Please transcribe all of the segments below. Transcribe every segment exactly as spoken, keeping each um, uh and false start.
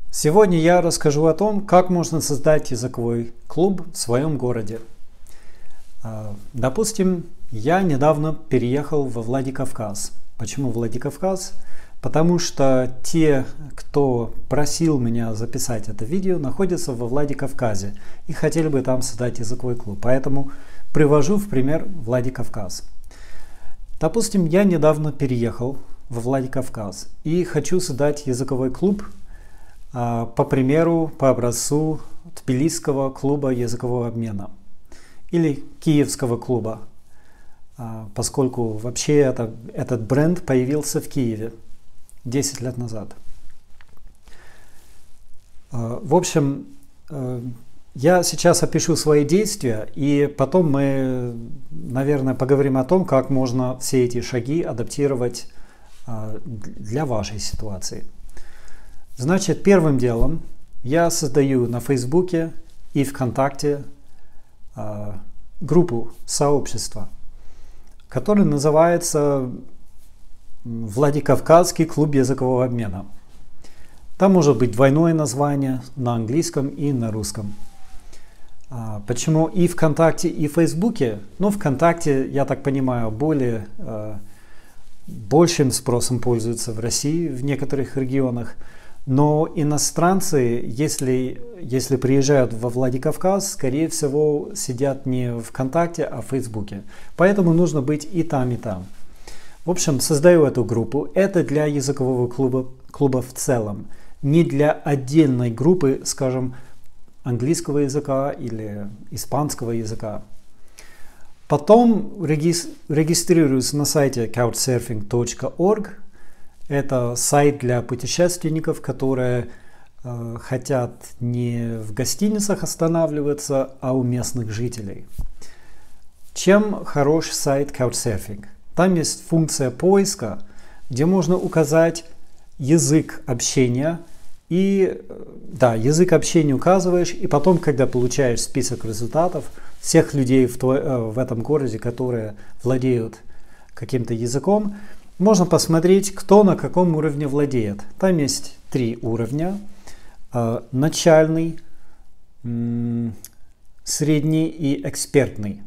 Сегодня я расскажу о том, как можно создать языковой клуб в своем городе. Допустим, я недавно переехал во Владикавказ. Почему Владикавказ? Потому что те, кто просил меня записать это видео, находятся во Владикавказе и хотели бы там создать языковой клуб. Поэтому привожу в пример Владикавказ. Допустим, я недавно переехал во Владикавказ и хочу создать языковой клуб по примеру, по образцу Тбилисского клуба языкового обмена или Киевского клуба, поскольку вообще это, этот бренд появился в Киеве десять лет назад. В общем, я сейчас опишу свои действия, и потом мы, наверное, поговорим о том, как можно все эти шаги адаптировать для вашей ситуации. Значит, первым делом я создаю на Фейсбуке и ВКонтакте э, группу, сообщество, которое называется Владикавказский клуб языкового обмена. Там может быть двойное название на английском и на русском. А, почему и ВКонтакте, и в Фейсбуке? Ну, ВКонтакте, я так понимаю, более, э, большим спросом пользуются в России, в некоторых регионах. Но иностранцы, если, если приезжают во Владикавказ, скорее всего, сидят не в ВКонтакте, а в Фейсбуке. Поэтому нужно быть и там, и там. В общем, создаю эту группу. Это для языкового клуба, клуба в целом. Не для отдельной группы, скажем, английского языка или испанского языка. Потом регистрируюсь на сайте couchsurfing точка орг. Это сайт для путешественников, которые э, хотят не в гостиницах останавливаться, а у местных жителей. Чем хорош сайт Couchsurfing? Там есть функция поиска, где можно указать язык общения. И да, язык общения указываешь, и потом, когда получаешь список результатов всех людей в, твой, э, в этом городе, которые владеют каким-то языком, можно посмотреть, кто на каком уровне владеет. Там есть три уровня. Э, начальный, м- средний и экспертный.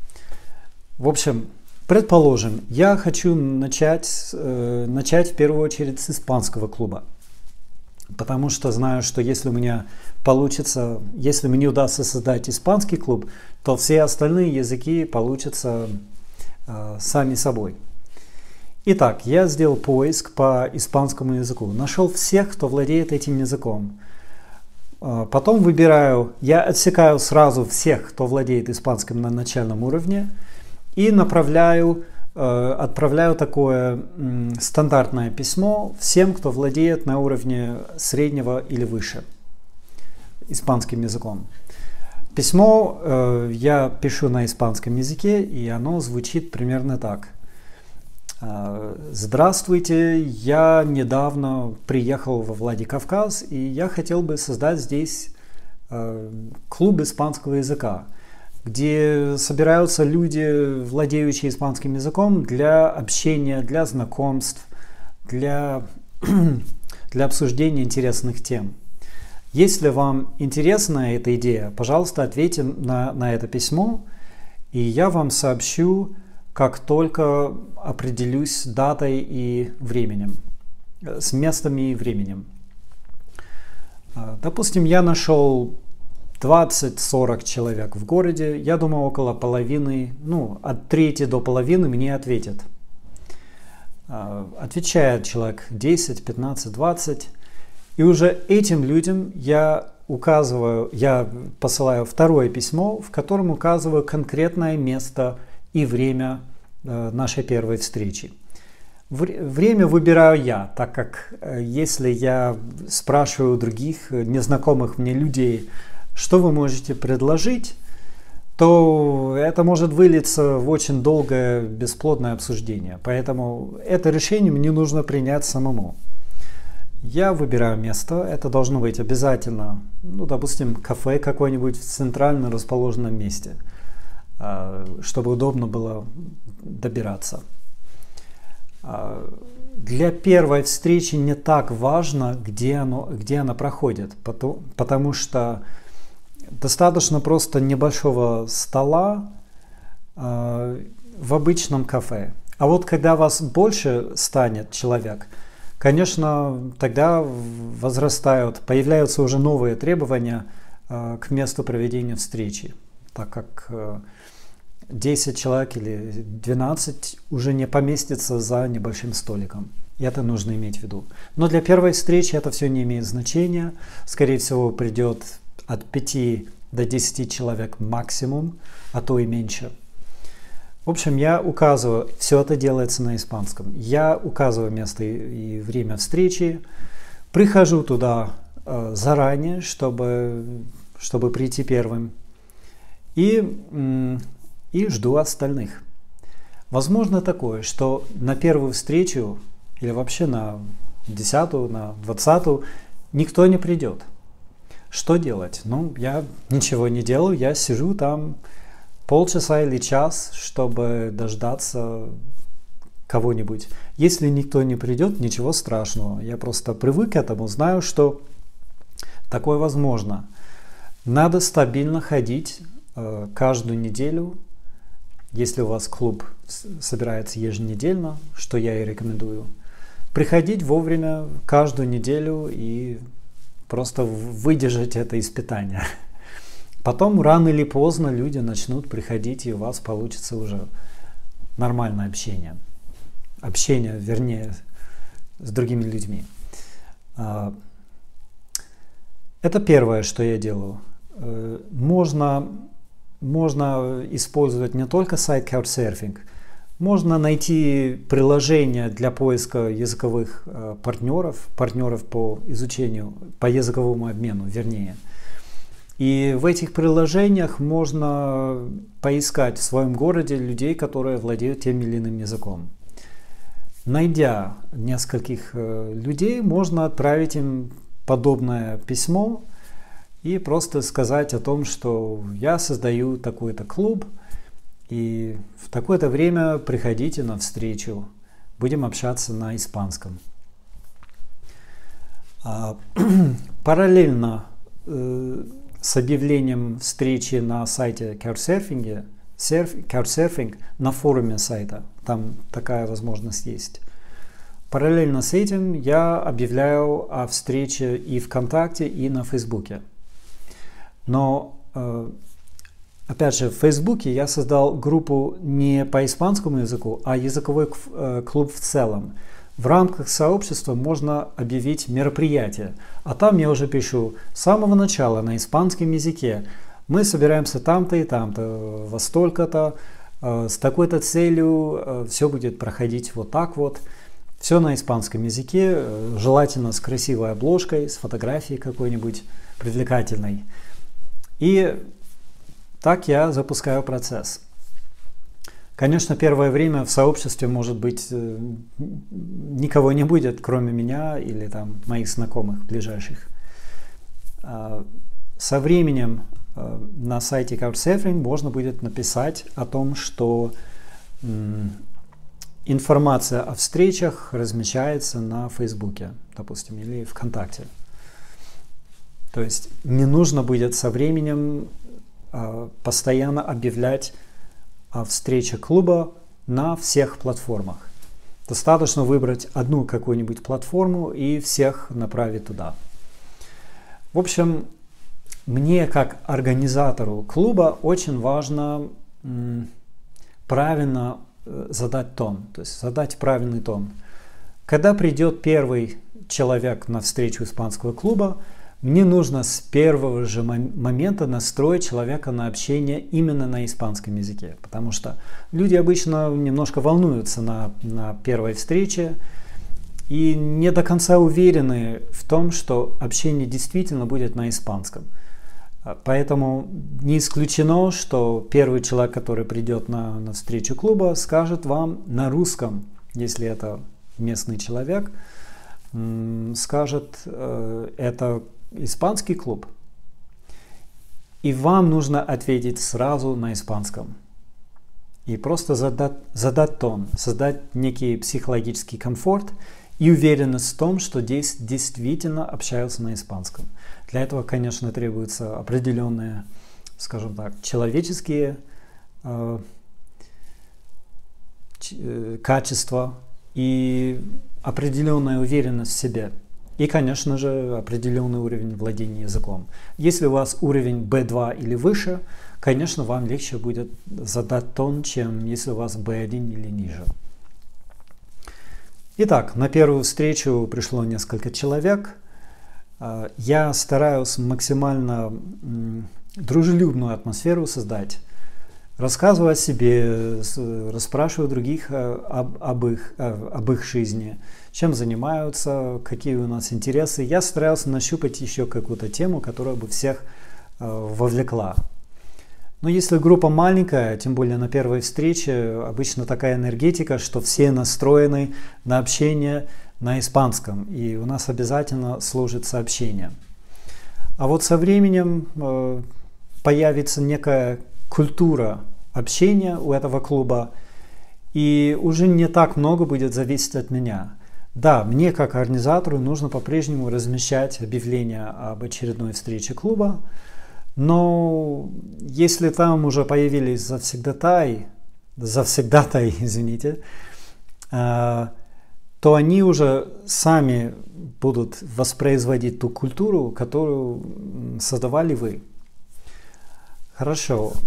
В общем, предположим, я хочу начать, э, начать в первую очередь с испанского клуба. Потому что знаю, что если у меня получится, если мне удастся создать испанский клуб, то все остальные языки получатся э, сами собой. Итак, я сделал поиск по испанскому языку. Нашел всех, кто владеет этим языком. Потом выбираю, я отсекаю сразу всех, кто владеет испанским на начальном уровне. И направляю, отправляю такое стандартное письмо всем, кто владеет на уровне среднего или выше испанским языком. Письмо я пишу на испанском языке, и оно звучит примерно так. Здравствуйте, я недавно приехал во Владикавказ, и я хотел бы создать здесь клуб испанского языка, где собираются люди, владеющие испанским языком, для общения, для знакомств, для, для обсуждения интересных тем. Если вам интересна эта идея, пожалуйста, ответьте на, на это письмо, и я вам сообщу, как только определюсь датой и временем, с местом и временем. Допустим, я нашел двадцать-сорок человек в городе. Я думаю, около половины, ну, от трети до половины мне ответят. Отвечает человек десять, пятнадцать, двадцать. И уже этим людям я указываю, я посылаю второе письмо, в котором указываю конкретное место и время нашей первой встречи. Время выбираю я, так как если я спрашиваю у других незнакомых мне людей, что вы можете предложить, то это может вылиться в очень долгое бесплодное обсуждение. Поэтому это решение мне нужно принять самому. Я выбираю место, это должно быть обязательно, ну, допустим, кафе какое-нибудь в центрально расположенном месте, чтобы удобно было добираться. для первой встречи не так важно, где, оно, где она проходит, потому, потому что достаточно просто небольшого стола э, в обычном кафе. А вот когда вас больше станет человек, конечно, тогда возрастают, появляются уже новые требования э, к месту проведения встречи, так как э, десять человек или двенадцать уже не поместится за небольшим столиком. И это нужно иметь в виду. Но для первой встречи это все не имеет значения. Скорее всего, придет от пяти до десяти человек максимум, а то и меньше. В общем, я указываю, все это делается на испанском. Я указываю место и время встречи, прихожу туда э, заранее, чтобы, чтобы прийти первым, и, и жду остальных. Возможно такое, что на первую встречу или вообще на десятую, на двадцатую никто не придет. Что делать? Ну, я ничего не делаю, я сижу там полчаса или час, чтобы дождаться кого-нибудь. Если никто не придет, ничего страшного. Я просто привык к этому, знаю, что такое возможно. Надо стабильно ходить э, каждую неделю. Если у вас клуб собирается еженедельно, что я и рекомендую, приходить вовремя каждую неделю и просто выдержать это испытание. Потом рано или поздно люди начнут приходить, и у вас получится уже нормальное общение. Общение, вернее, с другими людьми. Это первое, что я делаю. Можно, можно использовать не только сайт Couchsurfing, можно найти приложение для поиска языковых партнеров, партнеров по изучению, по языковому обмену, вернее. И в этих приложениях можно поискать в своем городе людей, которые владеют тем или иным языком. Найдя нескольких людей, можно отправить им подобное письмо и просто сказать о том, что я создаю такой-то клуб, и в такое-то время приходите на встречу, будем общаться на испанском. Параллельно с объявлением встречи на сайте Couchsurfing, Couchsurfing на форуме сайта, там такая возможность есть. Параллельно с этим я объявляю о встрече и ВКонтакте, и на Фейсбуке. Но, опять же, в Фейсбуке я создал группу не по испанскому языку, а языковой клуб в целом. В рамках сообщества можно объявить мероприятие, а там я уже пишу с самого начала на испанском языке. Мы собираемся там-то и там-то, во столько-то, э, с такой-то целью, э, все будет проходить вот так вот. Все на испанском языке, э, желательно с красивой обложкой, с фотографией какой-нибудь привлекательной. И так я запускаю процесс. Конечно, первое время в сообществе, может быть, никого не будет, кроме меня или там моих знакомых ближайших. Со временем на сайте Couchsurfing можно будет написать о том, что информация о встречах размещается на Фейсбуке, допустим, или ВКонтакте. То есть не нужно будет со временем постоянно объявлять о встрече клуба на всех платформах. Достаточно выбрать одну какую-нибудь платформу и всех направить туда. В общем, мне как организатору клуба очень важно м, правильно э, задать тон, то есть задать правильный тон. Когда придет первый человек на встречу испанского клуба, мне нужно с первого же момента настроить человека на общение именно на испанском языке, потому что люди обычно немножко волнуются на, на первой встрече и не до конца уверены в том, что общение действительно будет на испанском. Поэтому не исключено, что первый человек, который придет на, на встречу клуба, скажет вам на русском, если это местный человек, скажет это испанский клуб, и вам нужно ответить сразу на испанском. и просто задать, задать тон, создать некий психологический комфорт и уверенность в том, что здесь действительно общаются на испанском. Для этого, конечно, требуются определенные, скажем так, человеческие э, э, качества и определенная уверенность в себе. И, конечно же, определенный уровень владения языком. Если у вас уровень би два или выше, конечно, вам легче будет задать тон, чем если у вас би один или ниже. Итак, на первую встречу пришло несколько человек. Я стараюсь максимально дружелюбную атмосферу создать. Рассказываю о себе, расспрашиваю других об, об, их, об их жизни, чем занимаются, какие у нас интересы. Я стараюсь нащупать еще какую-то тему, которая бы всех вовлекла. Но если группа маленькая, тем более на первой встрече, обычно такая энергетика, что все настроены на общение на испанском, и у нас обязательно сложится общение. А вот со временем э, появится некая культура общения у этого клуба, и уже не так много будет зависеть от меня. Да, мне как организатору нужно по-прежнему размещать объявления об очередной встрече клуба, но если там уже появились завсегдатай, завсегдатай, извините, э, то они уже сами будут воспроизводить ту культуру, которую создавали вы. Хорошо.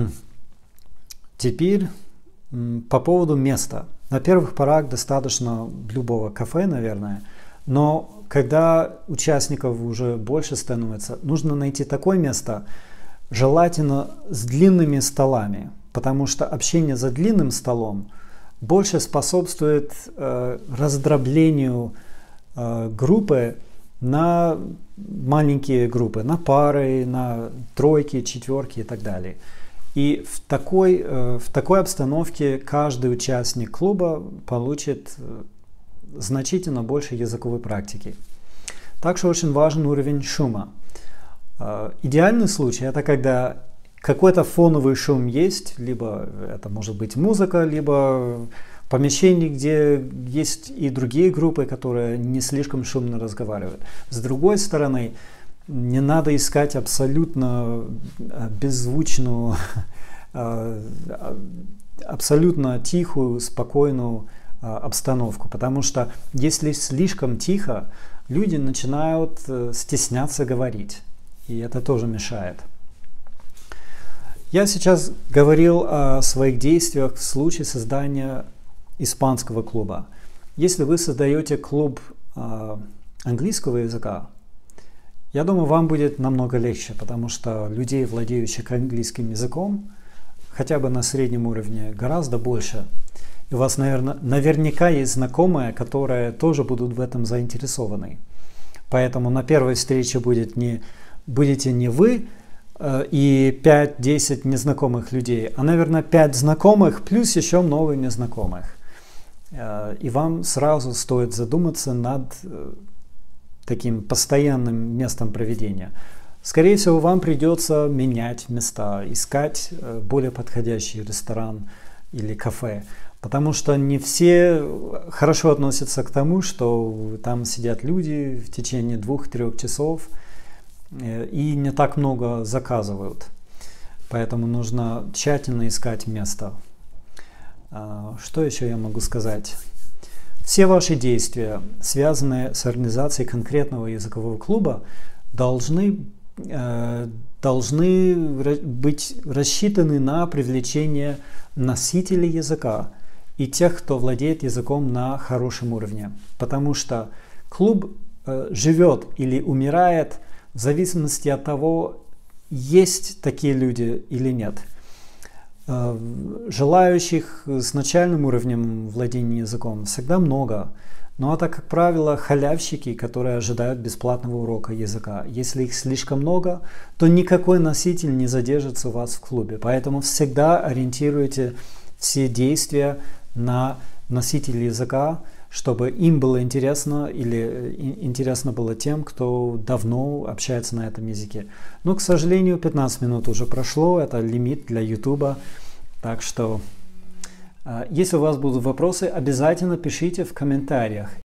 Теперь по поводу места. На первых порах достаточно любого кафе, наверное, но когда участников уже больше становится, нужно найти такое место, желательно с длинными столами, потому что общение за длинным столом больше способствует э, раздроблению э, группы на маленькие группы, на пары, на тройки, четверки и так далее. И в такой, э, в такой обстановке каждый участник клуба получит э, значительно больше языковой практики. Также очень важен уровень шума. Э, идеальный случай — это когда какой-то фоновый шум есть, либо это может быть музыка, либо помещение, где есть и другие группы, которые не слишком шумно разговаривают. С другой стороны, не надо искать абсолютно беззвучную, абсолютно тихую, спокойную обстановку, потому что если слишком тихо, люди начинают стесняться говорить, и это тоже мешает. Я сейчас говорил о своих действиях в случае создания испанского клуба. Если вы создаете клуб э, английского языка, я думаю, вам будет намного легче, потому что людей, владеющих английским языком, хотя бы на среднем уровне, гораздо больше. И у вас, наверное, наверняка есть знакомые, которые тоже будут в этом заинтересованы. Поэтому на первой встрече будет не, будете не вы и пять-десять незнакомых людей, а, наверное, пять знакомых плюс еще много незнакомых. И вам сразу стоит задуматься над таким постоянным местом проведения. Скорее всего, вам придется менять места, искать более подходящий ресторан или кафе, потому что не все хорошо относятся к тому, что там сидят люди в течение двух-трех часов и не так много заказывают. Поэтому нужно тщательно искать место. Что еще я могу сказать? Все ваши действия, связанные с организацией конкретного языкового клуба, должны, э, должны быть рассчитаны на привлечение носителей языка и тех, кто владеет языком на хорошем уровне. Потому что клуб э, живет или умирает в зависимости от того, есть такие люди или нет. Желающих с начальным уровнем владения языком всегда много, но это, как правило, халявщики, которые ожидают бесплатного урока языка. Если их слишком много, то никакой носитель не задержится у вас в клубе. Поэтому всегда ориентируйте все действия на носителей языка, чтобы им было интересно или интересно было тем, кто давно общается на этом языке. Но, к сожалению, пятнадцать минут уже прошло, это лимит для YouTube, так что Если у вас будут вопросы, обязательно пишите в комментариях.